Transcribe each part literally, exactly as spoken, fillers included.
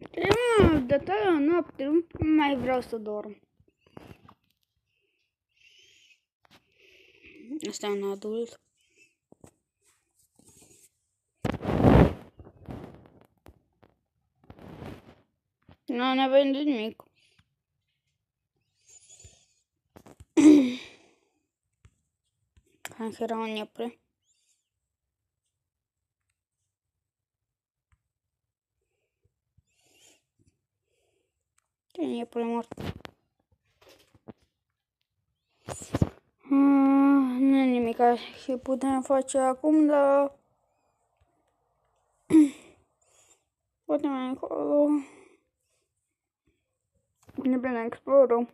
Mă, de tare noapte, nu mai vreau să dorm. Asta e un adult. Nu ne vede nimic. Hai că era un iepure. Ce iepure mort? Ah, nu e nimic și putem face acum, dar poate mai încolo ne bine explorăm.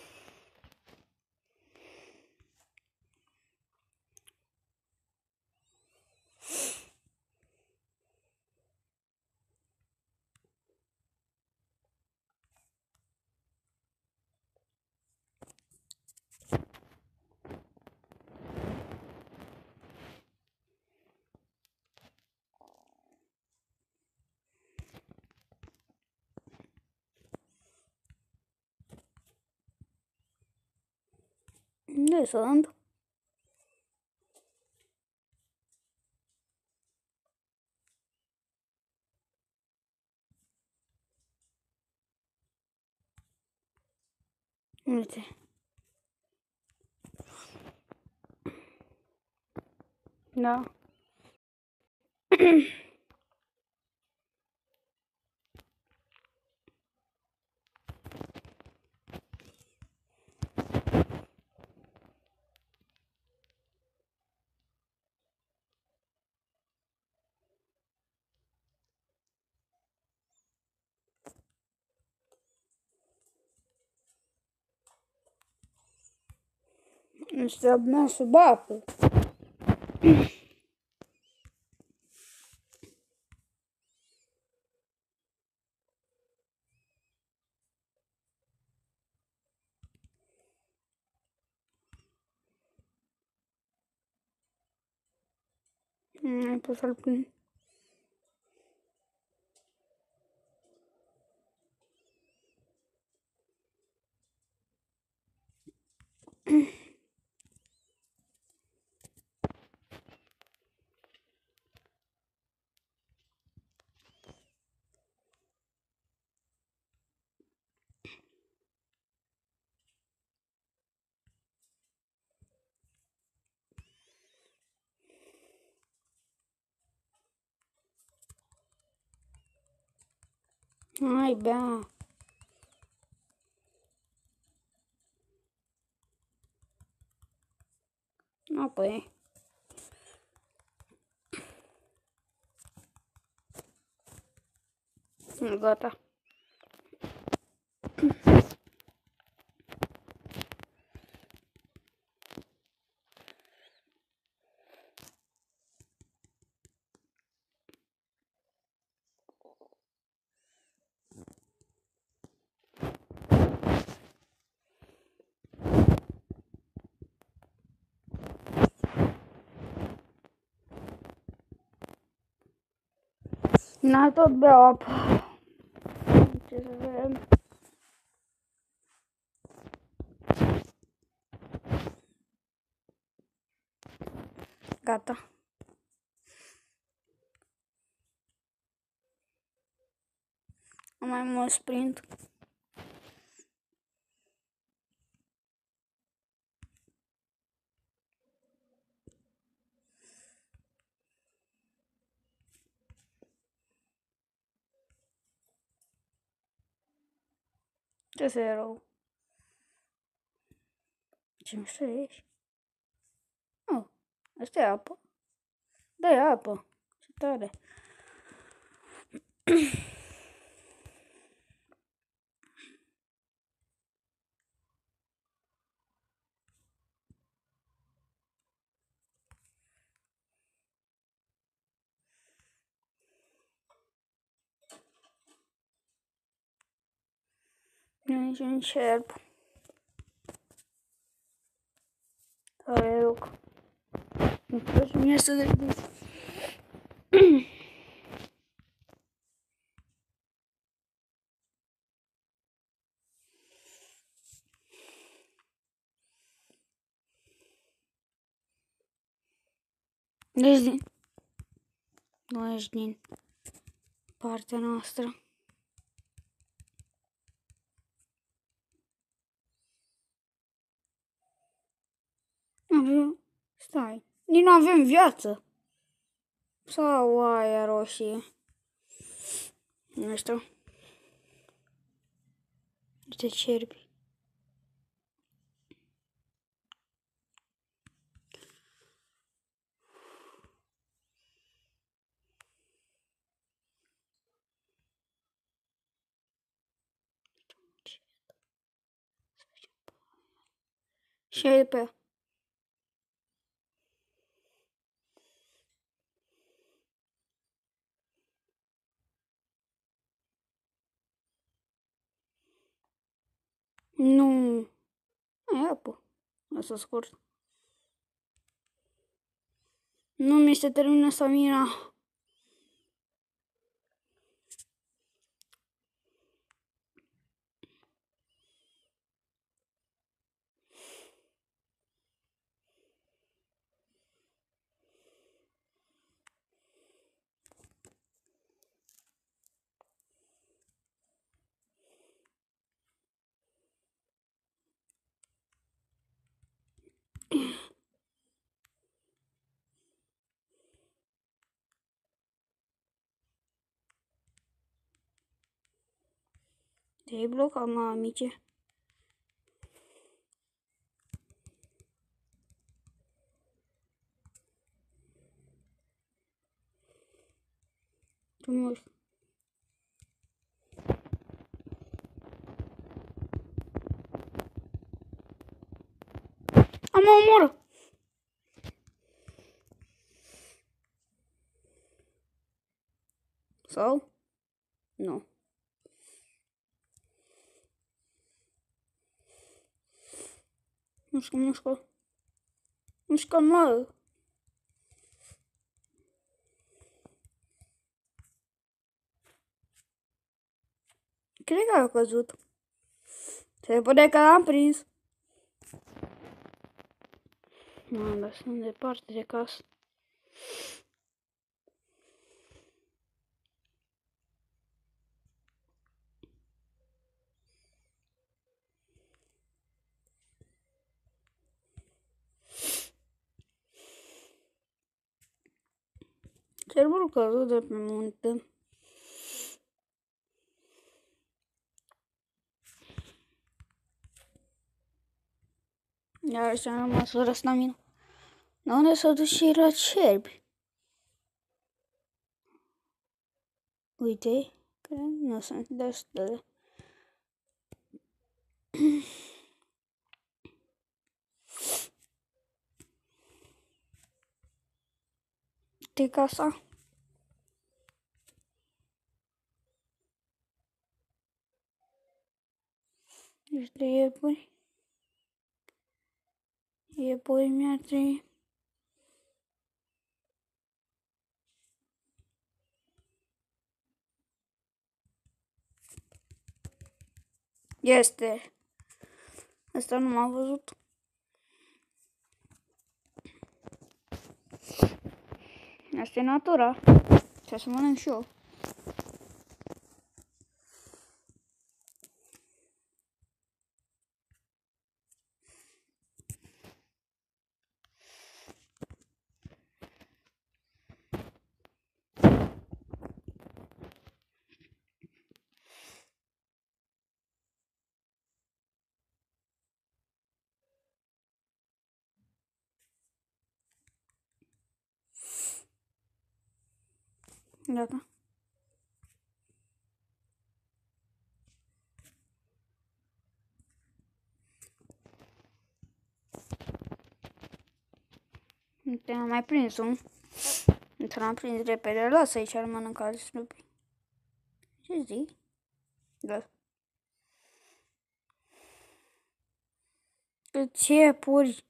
Unde sunt? Uite. Da. Este abia sub apă. Nu pot să-l prind. Hai, bea. Apoi. Gata. N-a tot beau apă. Ce să vedem. Gata. Mai mult sprint. Ce să e rău? Ce mișto ești? Oh, asta e apă. Da, e apă. Ce tare. Nici un cerb. Tare loc. Îmi place mie să de Deci din... Nu ești din partea noastră. Stai. Nici nu avem viață. Sau aia roșie. Nu știu. Niște cerbi. Și e pe ea. Nu. E apă. Asta scurt. Nu mi se termină stamina. Te-ai blocat, mamice. Tu mori. Am omoră. Sau? Nu. Mușcă, mușcă. Mușcă, mă. Cred că a căzut. Se pare că l-am prins. Mă, dar sunt departe de casă. Cerbul căzut de pe munte. Iar și am rămas fără stamina. Dar unde s-au dus și la cerbi? Uite, cred nu sunt destule. De casa. Niște iepuri. Iepuri mi-ar trebui. Este. Asta nu m-am văzut. Asta e natura. Trebuie să mănânc și eu. Gata. Te-am mai prins un. Te-am prins repede. Lasă aici, ar mănânca alți snupi. Ce zici? Da. Câți iepuri.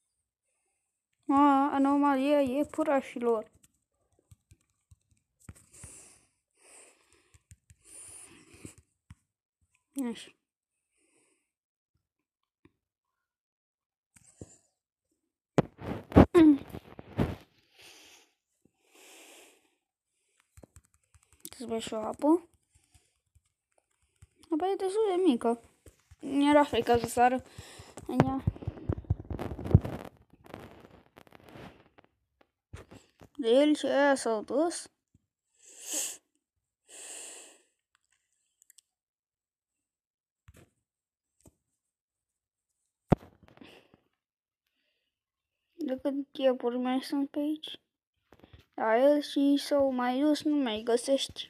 A, anomalia iepurașilor. Așa. Trebuie și o apă. Apa e destul de mică. Mi-era frică să sară în ea. De el și aia s-au dus. De cât iepuri mai sunt pe aici. Da, el și s-au mai dus, nu mai găsești.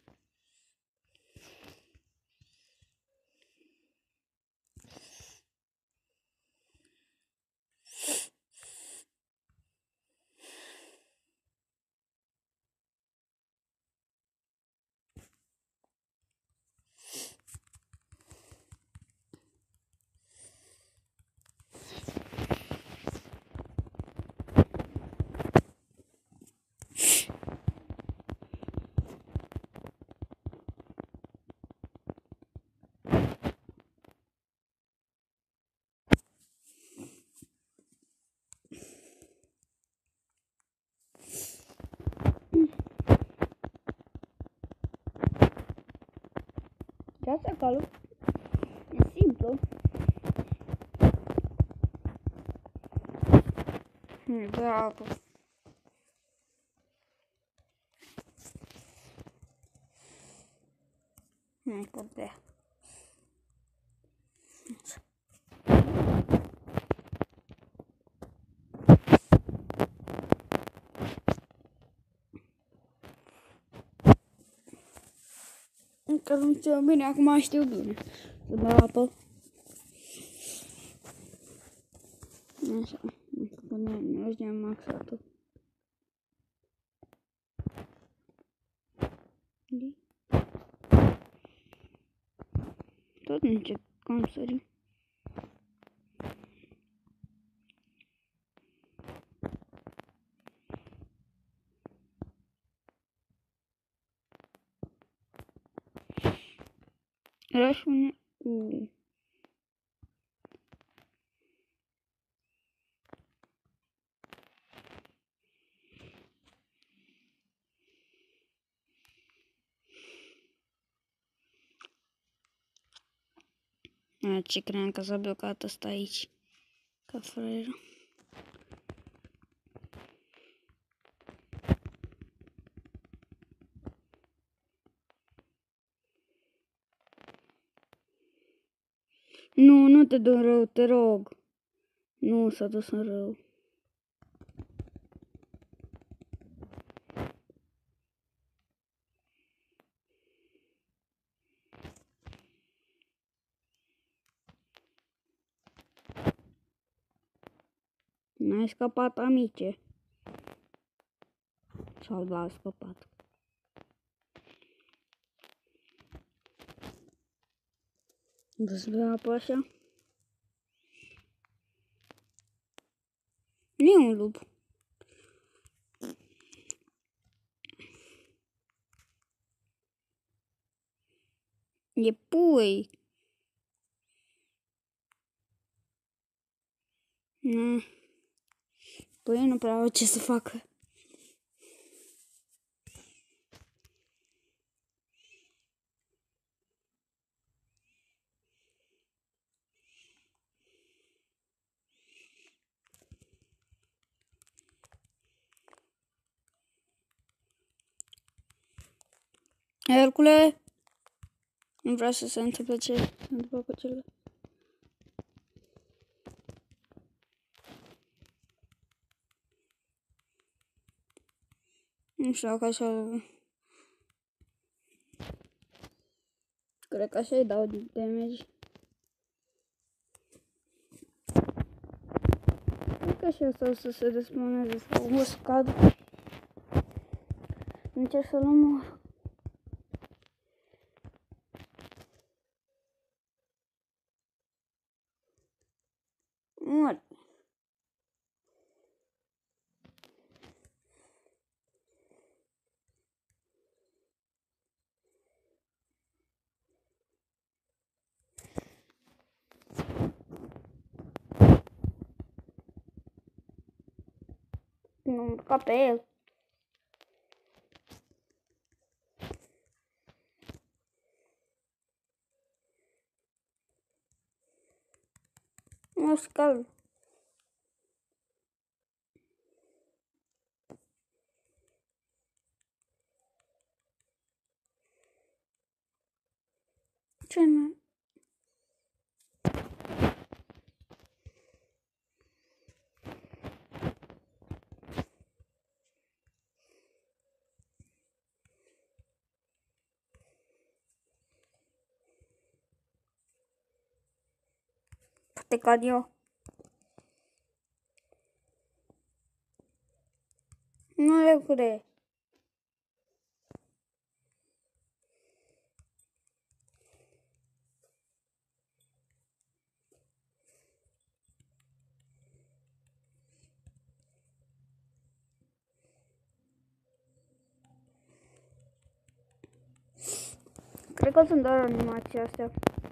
Ce asta acolo? E simplu. Hmm, da, apă. Hai, că bea. Încă nu știu bine, acum știu bine. Să bea apă. Așa, până nu știu maxatul. Tot nu știu cum sări. Era și un... Uh. A, ce cream că s-a blocat ăsta aici. Ca fraier. Nu, nu te du în rău, te rog. Nu s-a dus în rău. N-ai scăpat, amice. Sau l-a scăpat. Dă-ți apă așa. Nu e un lup. E pui. Nu. Păi nu prea au ce să facă. Hercule, nu vreau să se întâmple ce se întâmplă cu cele. Nu știu dacă așa... Cred că așa îi dau damage. Cred că așa sau să se desploneze sau o să cad. Încerc să-l omor. Mor. Nu, ca pe el. și cal. Ce nu? Poate cad eu. Nu le cred. Cred că sunt doar animații astea.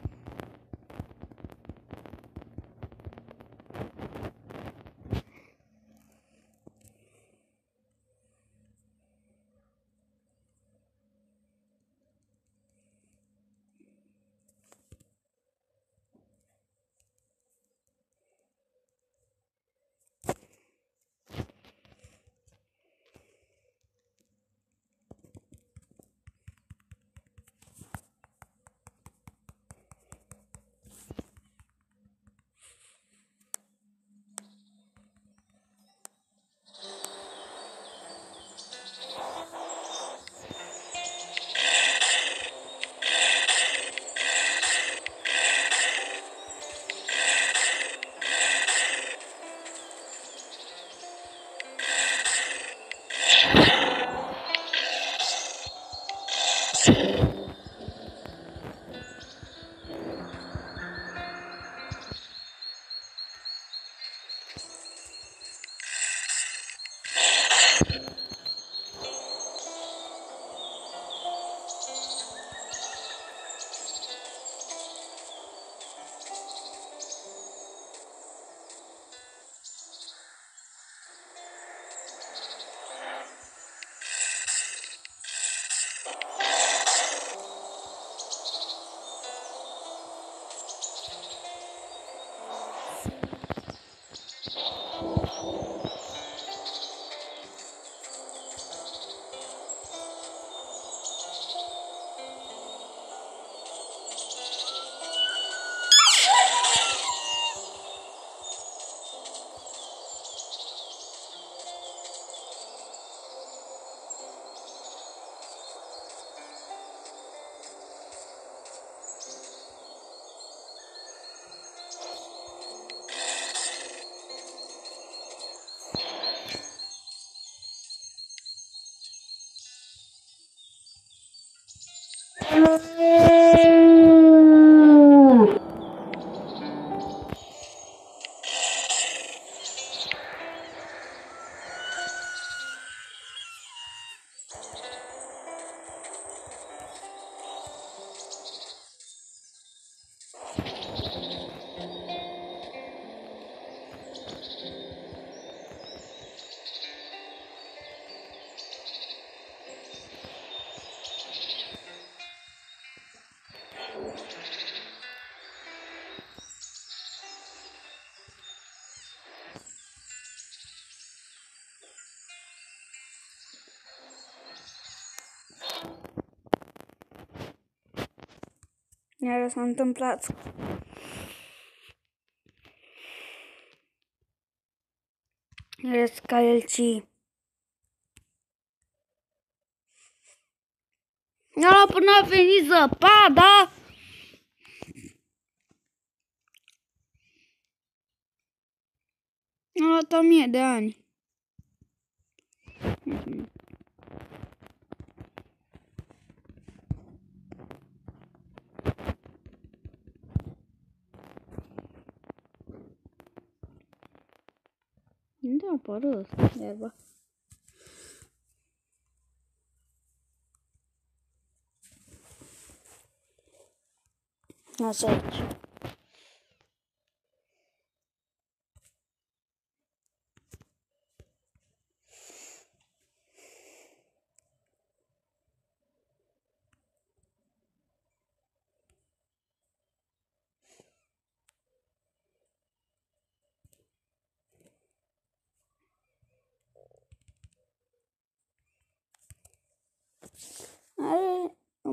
Iar s-a întâmplat. Rescalci. Ăla până a venit zăpada. A luat o mie de ani. Unde a apărut iarba? Așa aici.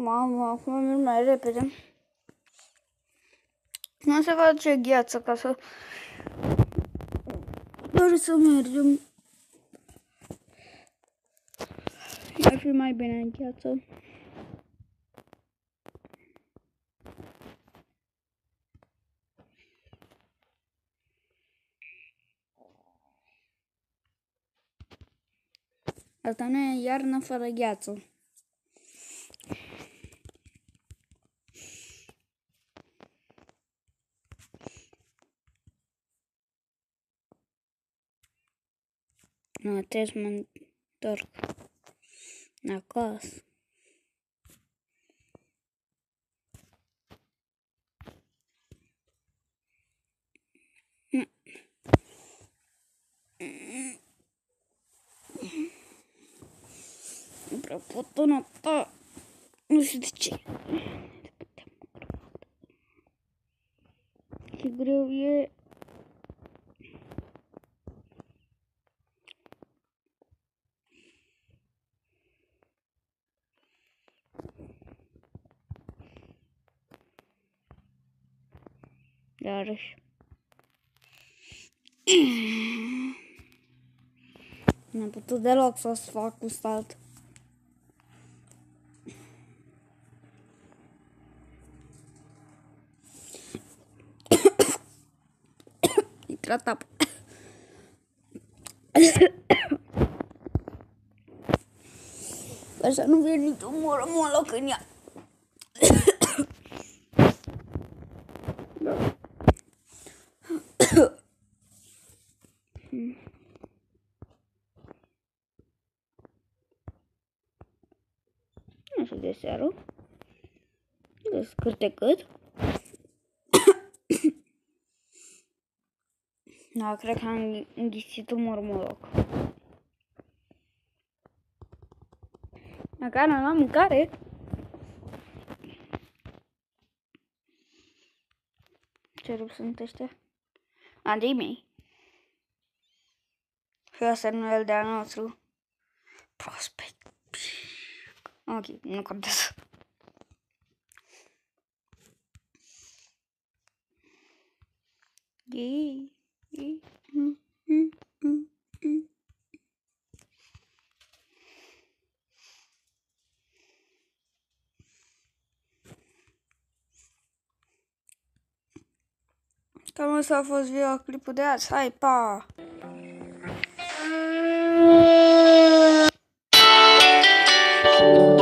Mamă, acum merg mai repede. Nu se face gheață ca să... Doar să mergem. Ar fi mai bine în gheață. Asta nu e iarnă fără gheață. Nu, trebuie să mă întorc acasă. Nu prea pot nota. Nu știu de ce. Ce greu e. Iarăși. N-am putut deloc să-ți fac cu stat. Intrat apă. Sper să nu fie niciun mormoloc în ea. Nu știu de seară. De scârte cât. Da, cred că am înghițit un mormoloc. Măcar nu am mâncare. Ce rup sunt ăștia? A, de-ai mei. Și ăsta nu e de-a nostru. Prospect. Ok, nu contează. Yay. Yay. Mm, mm, mm, mm. Cam asta a fost videoclipul de azi. Hai, pa! Thank you.